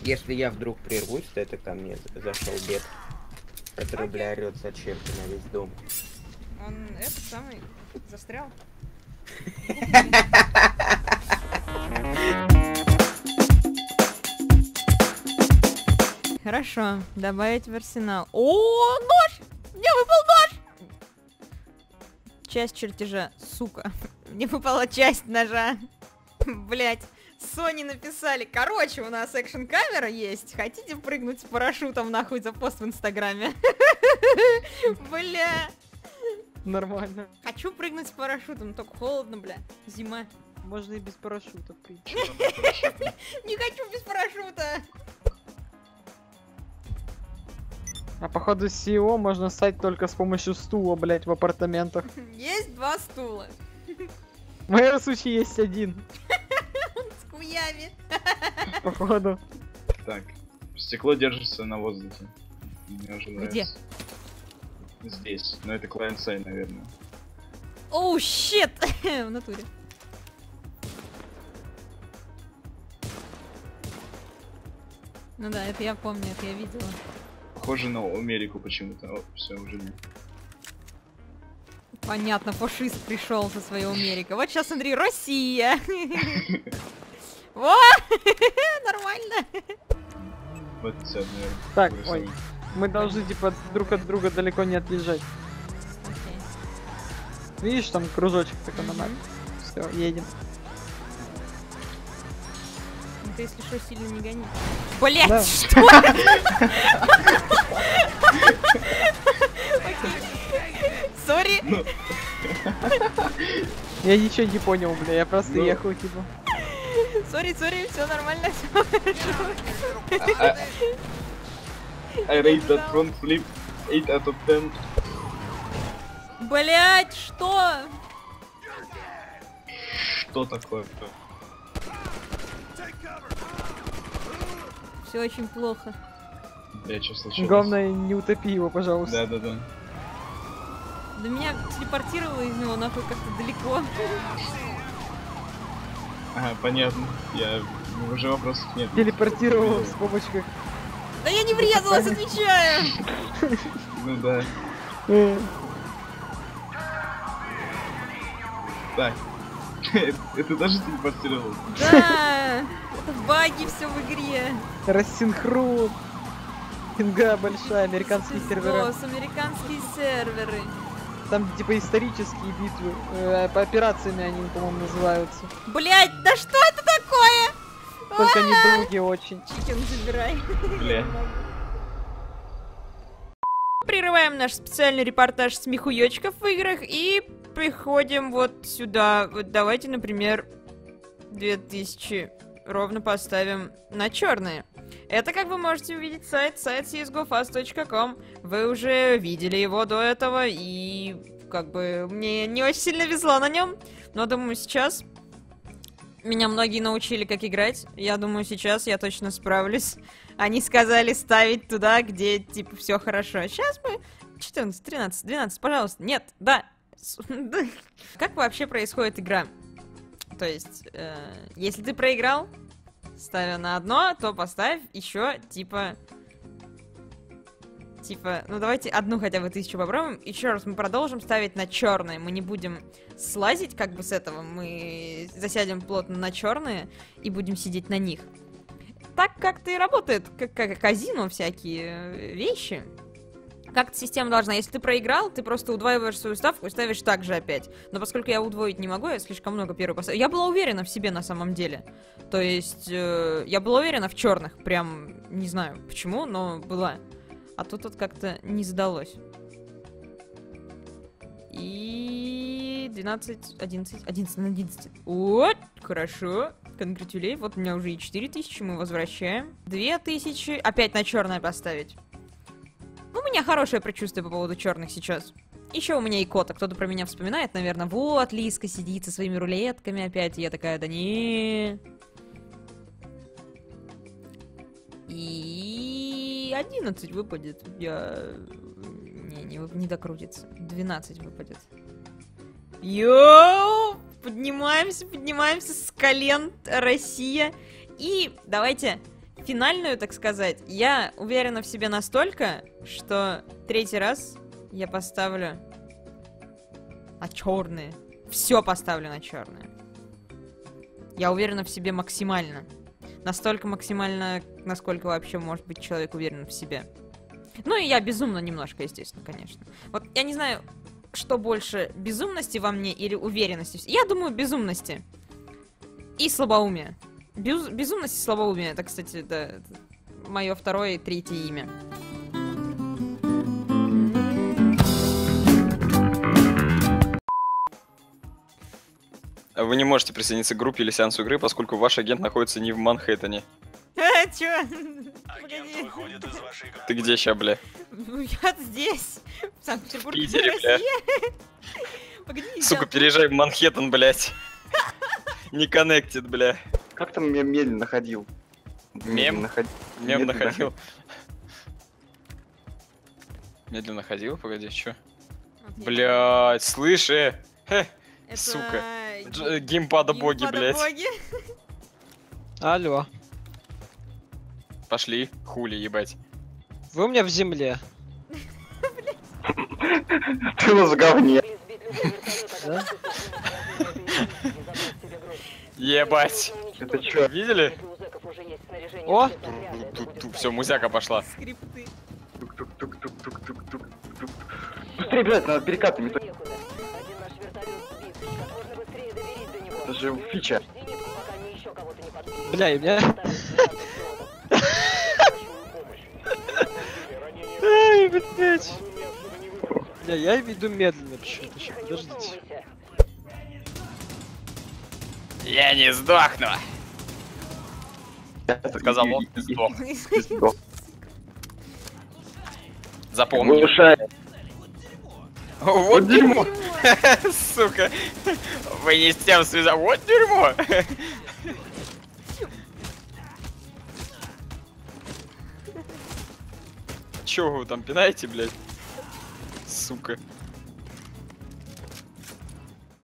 Если я вдруг прервусь, то это ко мне зашел дед, который, бля, орёт зачем ты на весь дом. Он этот самый застрял. Хорошо, добавить в арсенал. О, нож! Мне выпал нож! Часть чертежа, сука. Мне выпала часть ножа. Блять. Sony написали, короче, у нас экшн-камера есть. Хотите прыгнуть с парашютом нахуй за пост в Инстаграме? Бля. Нормально. Хочу прыгнуть с парашютом, только холодно, бля. Зима. Можно и без парашюта, в принципе. Не хочу без парашюта. А походу с SEO можно стать только с помощью стула, блять, в апартаментах. Есть 2 стула. В моем случае есть 1. С хуями. Походу. Так, стекло держится на воздухе. Мне уже Где? нравится. Здесь, но это клиент-сайт, наверное. Оу, щит! В натуре. Ну да, это я помню, это я видела. Похоже на Америку почему-то. О, все, уже нет. Понятно, фашист пришел со своей Америка. Вот сейчас, Андрей, Россия! Во! Нормально! Вот все, наверное. Так, вырисовано. ой. Мы должны, типа, друг от друга далеко не отъезжать. Окей. Видишь, там кружочек такой на мапе. Все, едем. Ну ты, если что, сильно не гони. Блять, Да. что? Сори. Я ничего не понял, бля, я просто Ну. ехал, типа. Сори, все нормально, все хорошо. I rate that front flip 8 out of 10. Блять, что? Что такое? Все очень плохо. Бля, что случилось? Главное, не утопи его, пожалуйста. Да. Да меня телепортировало из него нахуй как-то далеко. Ага, понятно. Я... Уже вопросов нет. Телепортировал в скобочках. Да я не врезалась, отвечаю! Ну да. Так. Это даже телепортировал? Да! Это баги все в игре. Рассинхрон. Пинга большая, американские сервера. Пиздос, американские серверы. Там типа исторические битвы. По операциями они, по-моему, называются. Блять, да что это такое? Только они долгие очень. Чикен забирай. Бля. Прерываем наш специальный репортаж смехуёчков в играх и приходим вот сюда. Вот давайте, например, 2000 ровно поставим на черные. Это, как вы можете увидеть, сайт csgofast.com. Вы уже видели его до этого, и как бы мне не очень сильно везло на нем, но думаю, сейчас меня многие научили, как играть. Я думаю, сейчас я точно справлюсь. Они сказали ставить туда, где, типа, все хорошо. Сейчас мы 14, 13, 12, пожалуйста. Нет, да. Как вообще происходит игра? То есть, если ты проиграл, ставя на одно, то поставь еще, типа, ну давайте одну хотя бы 1000 попробуем. Еще раз мы продолжим ставить на черные. Мы не будем слазить как бы с этого. Мы засядем плотно на черные и будем сидеть на них. Так как-то и работает, как казино, всякие вещи. Как-то система должна. Если ты проиграл, ты просто удваиваешь свою ставку и ставишь так же опять. Но поскольку я удвоить не могу, я слишком много первой поставила. Я была уверена в себе на самом деле. То есть, я была уверена в черных. Прям, не знаю почему, но была. А тут вот как-то не сдалось. И 12, 11 на 11. Вот, хорошо. Конгратулей. Вот у меня уже и 4000, мы возвращаем. 2000. Опять на черное поставить. Ну, у меня хорошее предчувствие по поводу черных сейчас. Еще у меня и кота. Кто-то про меня вспоминает, наверное. Вот, Лиска сидит со своими рулетками опять. И я такая, да не. И 11 выпадет. Я... Не докрутится. 12 выпадет. Йоу! Поднимаемся с колен, Россия. И давайте финальную, так сказать, я уверена в себе настолько, что 3-й раз я поставлю на черные. Все поставлю на черные. Я уверена в себе максимально. Настолько максимально, насколько вообще может быть человек уверен в себе. Ну и я безумно немножко, естественно, конечно. Вот я не знаю, что больше, безумности во мне или уверенности. Я думаю, безумности. И слабоумие. Безумность и слабоумие. Это, кстати, да, мое 2-е и 3-е имя. Вы не можете присоединиться к группе или сеансу игры, поскольку ваш агент находится не в Манхэттене. Чё? Погоди. Ты где ща, бля? Ну, я здесь. В Санкт-Петербурге, В Питере, бля. Погоди, Сука, переезжай в Манхэттен, блядь. Не коннектит, бля. Как там я медленно ходил? Мем находил. Медленно ходил. Медленно ходил? Погоди, чё? Блядь, слышь, Хе, Это сука. Геймпада боги, блядь. боги. Алло. Пошли, хули, ебать. Вы у меня в земле. Ты у нас в говне. Да? Ебать. Это чё? Видели? О! Все, музяка пошла. Скрипты. Тук-тук-тук-тук-тук-тук-тук. Быстрее, блядь, надо перекатами. Это же фича. Бля, и меня... Ай, блядь. Бля, я веду медленно почему-то. Сейчас, подождите. Я не сдохну. Сказал он, ты сдох. Запомни. Глушай. Вот дерьмо. Сука. Вы не с тем связали. Вот дерьмо. Чё вы там пинаете, блядь? Сука.